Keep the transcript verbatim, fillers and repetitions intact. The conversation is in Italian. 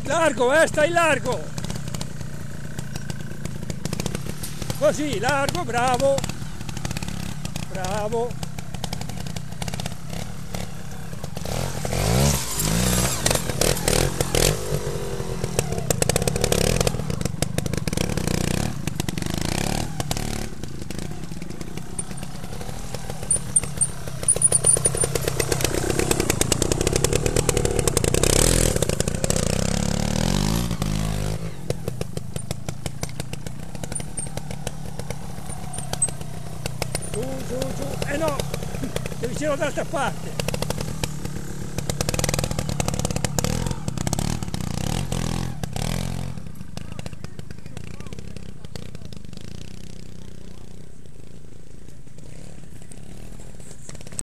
Largo, eh, stai largo! Così, largo, bravo! Bravo! Giù, giù, giù, eh no, devi girare dall'altra parte.